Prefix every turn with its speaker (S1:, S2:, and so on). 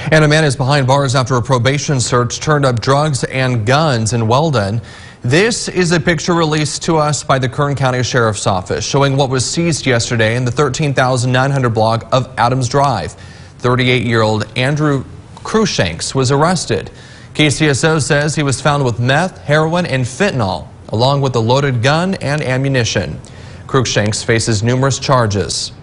S1: And a man is behind bars after a probation search turned up drugs and guns in Weldon. This is a picture released to us by the Kern County Sheriff's Office showing what was seized yesterday in the 13,900 block of Adams Drive. 38-year-old Andrew Cruikshanks was arrested. KCSO says he was found with meth, heroin, and fentanyl, along with a loaded gun and ammunition. Cruikshanks faces numerous charges.